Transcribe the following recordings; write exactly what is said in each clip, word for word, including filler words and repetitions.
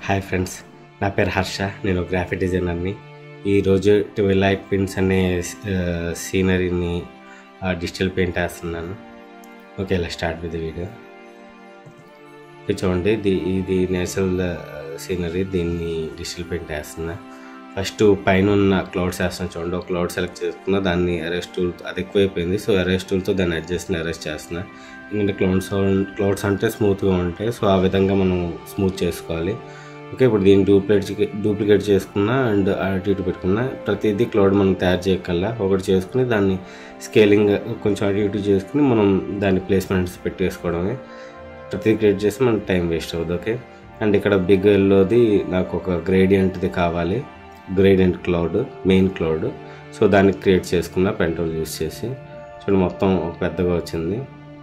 Hi friends, నా పేరు హర్ష. నేను గ్రాఫిక్ డిజైనర్ని. ఈరోజు ట్విలైట్ పిన్స్ అనే సీనరీని డిజిటల్ పెయింట్ వేస్తున్నాను. ఓకే, ఇలా స్టార్ట్ విత్ వీడియో. చూడండి, ఇది ఇది నేచురల్ సీనరీ. దీన్ని డిజిటల్ పెయింట్ వేస్తున్నా. ఫస్ట్ పైన ఉన్న క్లౌడ్స్ వేస్తున్నాను. చూడండి, ఒక క్లౌడ్ సెలెక్ట్ చేసుకున్నా, దాన్ని ఎరేస్ టూల్ అది ఎక్కువైపోయింది. సో ఎరేస్ టూల్తో దాన్ని అడ్జస్ట్ ఎరేస్ చేస్తున్నా. ఎందుకంటే క్లౌడ్స్ క్లౌడ్స్ అంటే స్మూత్గా ఉంటాయి. సో ఆ విధంగా మనం స్మూత్ చేసుకోవాలి. ఓకే, ఇప్పుడు దీన్ని డూప్లికేట్ డూప్లికేట్ చేసుకున్నా అండ్ అటు ఇటు పెట్టుకున్నా. ప్రతిదీ క్లౌడ్ మనం తయారు చేయగల ఒకటి చేసుకుని దాన్ని స్కేలింగ్ కొంచెం అటు ఇటు చేసుకుని మనం దాన్ని ప్లేస్మెంట్స్ పెట్టేసుకోవడమే. ప్రతిదీ క్రియేట్ చేసి మనకు టైం వేస్ట్ అవ్వదు. ఓకే, అండ్ ఇక్కడ బిగ్ ఎల్లోది నాకు ఒక గ్రేడియంట్ది కావాలి. Gradient cloud, main cloud. So దాన్ని క్రియేట్ చేసుకున్న పెన్ టూల్ యూస్ చేసి. చూడండి, మొత్తం ఒక పెద్దగా వచ్చింది.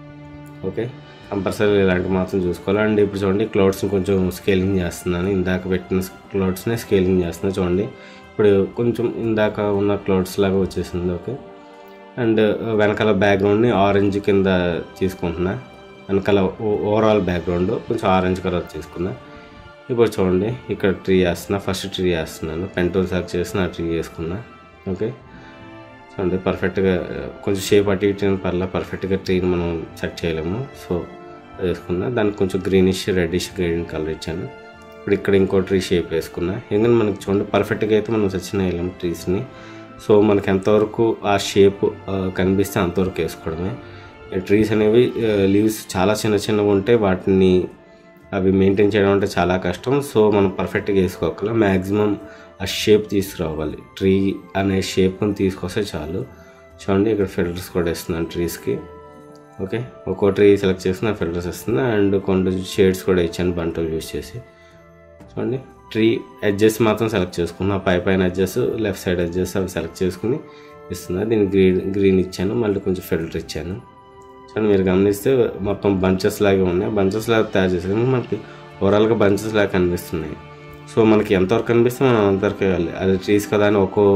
ఓకే, కంపల్సరీ ఇలాంటి మాత్రం చూసుకోవాలి. అండ్ ఇప్పుడు చూడండి, క్లౌడ్స్ని కొంచెం స్కేలింగ్ చేస్తున్నాను. ఇందాక పెట్టిన క్లౌడ్స్ని స్కేలింగ్ చేస్తున్నాను. చూడండి, ఇప్పుడు కొంచెం ఇందాక ఉన్న క్లౌడ్స్ లాగా వచ్చేసింది. ఓకే, అండ్ వెనకాల బ్యాక్గ్రౌండ్ని ఆరెంజ్ కింద తీసుకుంటున్నా. వెనకాల ఓవరాల్ బ్యాక్గ్రౌండ్ కొంచెం ఆరెంజ్ కలర్ తీసుకున్నా. ఇప్పుడు చూడండి, ఇక్కడ ట్రీ వేస్తున్నా. ఫస్ట్ ట్రీ వేస్తున్నాను. పెన్ టూల్ సెలెక్ట్ చేసి ఆ ట్రీ వేసుకున్నా. ఓకే, చూడండి, పర్ఫెక్ట్గా కొంచెం షేప్ అటు ఇటు పర్లేదు. పర్ఫెక్ట్గా ట్రీని మనం సెట్ చేయలేము. సో వేసుకున్నా. దానికి కొంచెం గ్రీనిష్ రెడ్డిష్ గ్రీన్ కలర్ ఇచ్చాను. ఇప్పుడు ఇక్కడ ఇంకో ట్రీ షేప్ వేసుకున్నా. ఎందుకంటే మనకి చూడండి, పర్ఫెక్ట్గా అయితే మనం సెక్షన్ వేయలేము ట్రీస్ని. సో మనకి ఎంతవరకు ఆ షేప్ కనిపిస్తే అంతవరకు వేసుకోవడమే. ట్రీస్ అనేవి లీవ్స్ చాలా చిన్న చిన్నగా ఉంటే వాటిని అవి మెయింటైన్ చేయడం అంటే చాలా కష్టం. సో మనం పర్ఫెక్ట్గా వేసుకోగల మ్యాక్సిమం ఆ షేప్ తీసుకురావాలి. ట్రీ అనే షేప్ని తీసుకొస్తే చాలు. చూడండి, ఇక్కడ ఫిల్టర్స్ కూడా ఇస్తున్నాను ట్రీస్కి. ఓకే, ఒక్కో ట్రీ సెలెక్ట్ చేసుకున్న ఫిల్టర్స్ ఇస్తుంది. అండ్ కొన్ని షేడ్స్ కూడా ఇచ్చాను బంటలు యూస్ చేసి. చూడండి, ట్రీ ఎడ్జెస్ మాత్రం సెలెక్ట్ చేసుకున్నా. పై పైన ఎడ్జెస్, లెఫ్ట్ సైడ్ ఎడ్జెస్ అవి సెలెక్ట్ చేసుకుని ఇస్తున్నా. దీనికి గ్రీన్ గ్రీన్ ఇచ్చాను. మళ్ళీ కొంచెం ఫిల్టర్ ఇచ్చాను. చూడండి, మీరు గమనిస్తే మొత్తం బంచెస్ లాగే ఉన్నాయి. బంచెస్ లాగా తయారు చేసేది మనకి ఓవరాల్గా బంచెస్ లాగా కనిపిస్తున్నాయి. సో మనకి ఎంతవరకు కనిపిస్తే మనం అంతవరకు వేయాలి. అది ట్రీస్ కదా అని ఒక్కో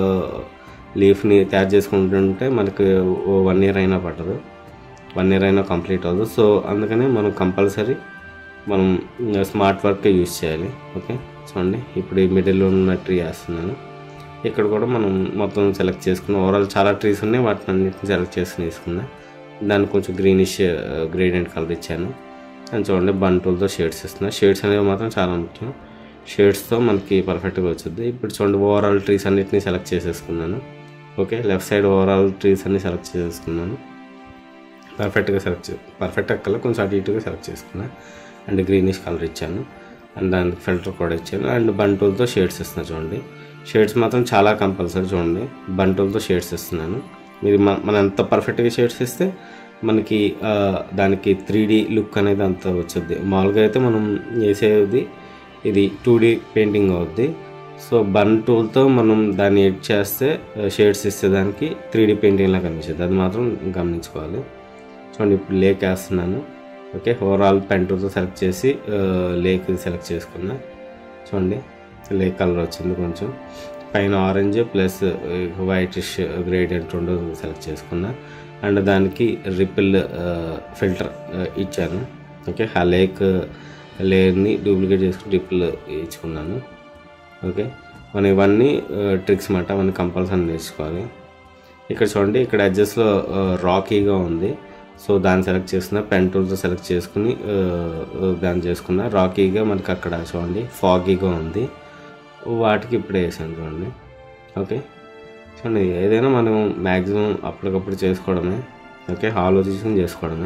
లీఫ్ని తయారు చేసుకుంటుంటే మనకి ఓ వన్ ఇయర్ అయినా పట్టదు. వన్ ఇయర్ అయినా కంప్లీట్ అవ్వదు. సో అందుకని మనం కంపల్సరీ మనం స్మార్ట్ వర్క్ యూజ్ చేయాలి. ఓకే, చూడండి, ఇప్పుడు ఈ మిడిల్లో ఉన్న ట్రీ వేస్తున్నాను. ఇక్కడ కూడా మనం మొత్తం సెలెక్ట్ చేసుకున్నాం. ఓవరాల్ చాలా ట్రీస్ ఉన్నాయి. వాటిని అన్నింటిని సెలెక్ట్ చేసుకుని తీసుకున్నా. దానికి కొంచెం గ్రీనిష్ గ్రేడియంట్ కలర్ ఇచ్చాను. అండ్ చూడండి, బంటూల్తో షేడ్స్ ఇస్తున్నా. షేడ్స్ అనేవి మాత్రం చాలా ముఖ్యం. షేడ్స్తో మనకి పర్ఫెక్ట్గా వచ్చింది. ఇప్పుడు చూడండి, ఓవరాల్ ట్రీస్ అన్నిటిని సెలెక్ట్ చేసేసుకున్నాను. Okay, left side overall trees అన్ని సెలెక్ట్ చేసేసుకున్నాను. పర్ఫెక్ట్గా సెలెక్ట్ చే పర్ఫెక్ట్ కలర్ కొంచెం అటు ఇటుగా సెలెక్ట్ చేసుకున్నా. అండ్ గ్రీనిష్ కలర్ ఇచ్చాను. అండ్ దానికి ఫిల్టర్ కూడా ఇచ్చాను. అండ్ బంటూల్తో షేడ్స్ ఇస్తున్నాను. చూడండి, షేడ్స్ మాత్రం చాలా కంపల్సరీ. చూడండి, బంటూల్తో షేడ్స్ ఇస్తున్నాను. మీరు మనం ఎంత పర్ఫెక్ట్గా షేడ్స్ ఇస్తే మనకి దానికి త్రీ డీ లుక్ అనేది అంత వచ్చుద్ది. మామూలుగా అయితే మనం వేసేది ఇది టూ డీ పెయింటింగ్ అవుద్ది. సో బన్ టూల్తో మనం దాన్ని ఎడిట్ చేస్తే షేడ్స్ ఇస్తే దానికి త్రీ డీ పెయింటింగ్లా కనిపిస్తుంది. అది మాత్రం గమనించుకోవాలి. చూడండి, ఇప్పుడు లేక్ వేస్తున్నాను. ఓకే, ఓవరాల్ పెన్ టూల్తో సెలెక్ట్ చేసి లేక్ సెలెక్ట్ చేసుకున్నా. చూడండి, లేక్ కలర్ వచ్చింది. కొంచెం పైన ఆరెంజ్ ప్లస్ వైటిష్ గ్రేడియంట్ రెండు సెలెక్ట్ చేసుకున్నా. అండ్ దానికి రిపిల్ ఫిల్టర్ ఇచ్చాను. ఓకే, ఆ లేక్ లేయర్ని డూప్లికేట్ చేసుకుని రిపిల్ ఇచ్చుకున్నాను. ఓకే, మనం ఇవన్నీ ట్రిక్స్ మాట అవన్నీ కంపల్సరీ నేర్చుకోవాలి. ఇక్కడ చూడండి, ఇక్కడ ఎడ్జెస్లో రాకీగా ఉంది. సో దాన్ని సెలెక్ట్ చేసుకున్న. పెన్ టూల్తో సెలెక్ట్ చేసుకుని దాన్ని చేసుకున్న. రాకీగా మనకి అక్కడ చూడండి ఫాగీగా ఉంది. వాటికి ఇప్పుడే వేసాను. చూడండి, ఓకే, చూడండి, ఏదైనా మనం మ్యాక్సిమం అప్పటికప్పుడు చేసుకోవడమే. ఓకే, ఆలోచించుకుని చేసుకోవడమే.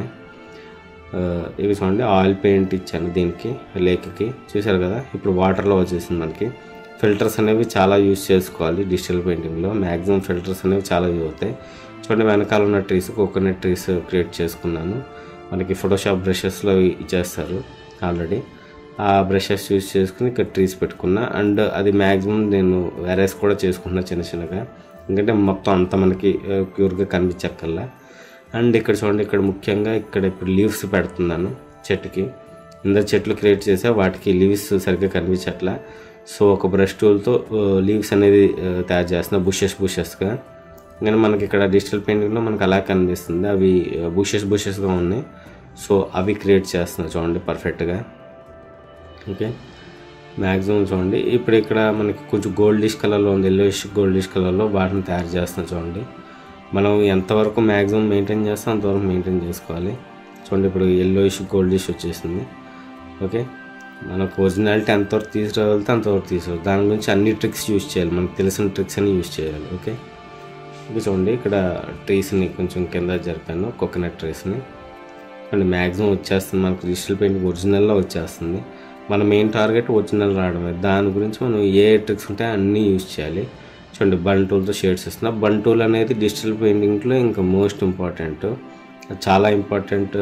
ఇవి చూడండి, ఆయిల్ పెయింట్ ఇచ్చాను దీనికి, లేక్కి. చూసారు కదా, ఇప్పుడు వాటర్లో వచ్చేసింది మనకి. ఫిల్టర్స్ అనేవి చాలా యూజ్ చేసుకోవాలి డిజిటల్ పెయింటింగ్లో. మ్యాక్సిమం ఫిల్టర్స్ అనేవి చాలా యూజ్ అవుతాయి. చూడండి, వెనకాల ఉన్న ట్రీస్ కోకోనట్ ట్రీస్ క్రియేట్ చేసుకున్నాను. మనకి ఫోటోషాప్ బ్రషెస్లో ఇచ్చేస్తారు ఆల్రెడీ. ఆ బ్రషెస్ యూజ్ చేసుకుని ఇక్కడ ట్రీస్ పెట్టుకున్నా. అండ్ అది మ్యాక్సిమం నేను వెరైస్ కూడా చేసుకుంటున్నా చిన్న చిన్నగా. ఎందుకంటే మొత్తం అంతా మనకి ప్యూర్గా కనిపించక్కల్లా. అండ్ ఇక్కడ చూడండి, ఇక్కడ ముఖ్యంగా ఇక్కడ ఇప్పుడు లీవ్స్ పెడుతున్నాను చెట్టుకి. ఇంత చెట్లు క్రియేట్ చేసా, వాటికి లీవ్స్ సరిగ్గా కనిపించట్లా. సో ఒక బ్రష్ టూల్తో లీవ్స్ అనేది తయారు చేస్తున్నా బుషెస్ బుషెస్గా. కానీ మనకి ఇక్కడ డిజిటల్ పెయింటింగ్లో మనకి అలా కనిపిస్తుంది. అవి బుషెస్ బుషెస్గా ఉన్నాయి. సో అవి క్రియేట్ చేస్తున్నా చూడండి పర్ఫెక్ట్గా. ఓకే, మ్యాక్సిమం చూడండి. ఇప్పుడు ఇక్కడ మనకి కొంచెం గోల్డిష్ కలర్లో ఉంది, ఎల్లోయిష్ గోల్డిష్ కలర్లో వాటిని తయారు చేస్తున్నాం చూడండి. మనం ఎంతవరకు మ్యాక్సిమం మెయింటైన్ చేస్తాం అంతవరకు మెయింటైన్ చేసుకోవాలి. చూడండి ఇప్పుడు ఎల్లోయిష్ గోల్డిష్ వచ్చేసింది. ఓకే, మనకు ఒరిజినాలిటీ ఎంతవరకు తీసుకురాగలితే అంతవరకు తీసుకురావాలి. దాని గురించి అన్ని ట్రిక్స్ యూజ్ చేయాలి, మనకు తెలిసిన ట్రిక్స్ అని యూజ్ చేయాలి. ఓకే, ఇంకా చూడండి ఇక్కడ ట్రీస్ని కొంచెం కింద జరిపాను, కోకోనట్ ట్రీస్ని. అండ్ మ్యాక్సిమం వచ్చేస్తుంది మనకు డిజిటల్ పెయింటింగ్ ఒరిజినల్లో వచ్చేస్తుంది. మన మెయిన్ టార్గెట్ ఒరిజినల్ రావడమే. దాని గురించి మనం ఏ టెక్స్ ఉంటాయో అన్నీ యూజ్ చేయాలి. చూడండి బన్ టూల్తో షేడ్స్ ఇస్తున్నా. బన్ టూల్ అనేది డిజిటల్ పెయింటింగ్లో ఇంకా మోస్ట్ ఇంపార్టెంట్, చాలా ఇంపార్టెంట్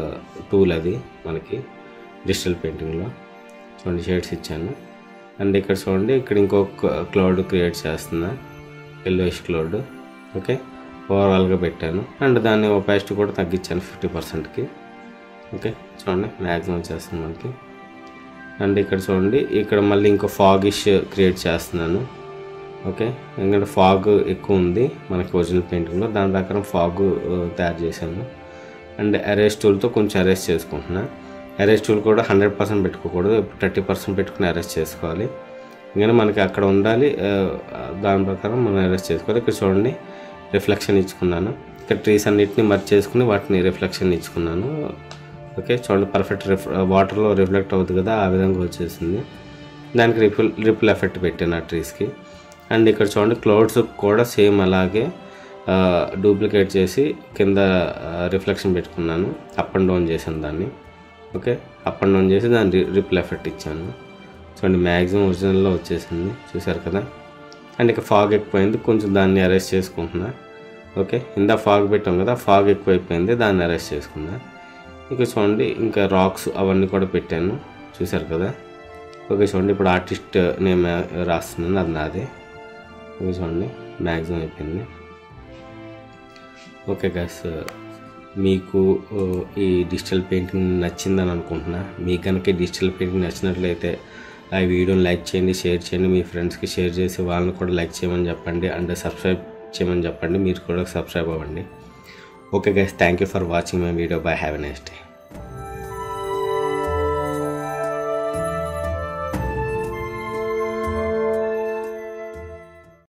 టూల్ అది మనకి డిజిటల్ పెయింటింగ్లో. చూడండి షేడ్స్ ఇచ్చాను. అండ్ ఇక్కడ చూడండి ఇక్కడ ఇంకొక క్లౌడ్ క్రియేట్ చేస్తున్నా, ఎల్లోయిష్ క్లౌడ్. ఓకే, ఓవరాల్గా పెట్టాను. అండ్ దాన్ని ఒపాసిటీ కూడా తగ్గించాను ఫిఫ్టీ పర్సెంట్కి. ఓకే, చూడండి మ్యాక్సిమం చేస్తుంది మనకి. అండ్ ఇక్కడ చూడండి ఇక్కడ మళ్ళీ ఇంకో ఫాగిష్ క్రియేట్ చేస్తున్నాను. ఓకే, ఎందుకంటే ఫాగ్ ఎక్కువ ఉంది మనకి ఒరిజినల్ పెయింటింగ్లో, దాని ప్రకారం ఫాగ్ తయారు చేశాను. అండ్ ఎరేస్ టూల్తో కొంచెం ఎరేస్ చేసుకుంటున్నా. ఎరేస్ టూల్ కూడా హండ్రెడ్ పర్సెంట్ పెట్టుకోకూడదు, థర్టీ పర్సెంట్ పెట్టుకుని ఎరేస్ చేసుకోవాలి. ఎందుకంటే మనకి అక్కడ ఉండాలి, దాని ప్రకారం మనం ఎరేస్ చేసుకోవాలి. ఇక్కడ చూడండి రిఫ్లెక్షన్ ఇచ్చుకున్నాను. ఇక్కడ ట్రీస్ అన్నిటిని మర్చ్ చేసుకుని వాటిని రిఫ్లెక్షన్ ఇచ్చుకున్నాను. ఓకే, చూడండి పర్ఫెక్ట్ రిఫ్ వాటర్లో రిఫ్లెక్ట్ అవుతుంది కదా, ఆ విధంగా వచ్చేసింది. దానికి రిపుల్ రిపుల్ ఎఫెక్ట్ పెట్టాను ఆ ట్రీస్కి. అండ్ ఇక్కడ చూడండి క్లౌడ్స్ కూడా సేమ్ అలాగే డూప్లికేట్ చేసి కింద రిఫ్లెక్షన్ పెట్టుకున్నాను, అప్ అండ్ డౌన్ చేశాను దాన్ని. ఓకే, అప్ అండ్ డౌన్ చేసి దాన్ని రిపుల్ ఎఫెక్ట్ ఇచ్చాను. చూడండి మ్యాక్సిమం ఒరిజినల్లో వచ్చేసింది, చూసారు కదా. అండ్ ఇక ఫాగ్ ఎక్కువైంది, కొంచెం దాన్ని అరెస్ట్ చేసుకుంటున్నా. ఓకే, ఇందా ఫాగ్ పెట్టాం కదా, ఫాగ్ ఎక్కువైపోయింది, దాన్ని అరెస్ట్ చేసుకున్నా. ఇక చూడండి ఇంకా రాక్స్ అవన్నీ కూడా పెట్టాను, చూసారు కదా. ఓకే, చూడండి ఇప్పుడు ఆర్టిస్ట్ నేమ్ రాస్తున్నాను, అది నాదే. ఓకే, చూడండి మ్యాక్సిమం అయిపోయింది. ఓకే గైస్, మీకు ఈ డిజిటల్ పెయింటింగ్ నచ్చిందని అనుకుంటున్నా. మీకు కనుక ఈ డిజిటల్ పెయింటింగ్ నచ్చినట్లయితే ఆ వీడియోని లైక్ చేయండి, షేర్ చేయండి, మీ ఫ్రెండ్స్కి షేర్ చేసి వాళ్ళని కూడా లైక్ చేయమని చెప్పండి. అండ్ సబ్స్క్రైబ్ చేయమని చెప్పండి, మీరు కూడా సబ్స్క్రైబ్ అవ్వండి. Okay guys, thank you for watching my video. Bye, have a nice day.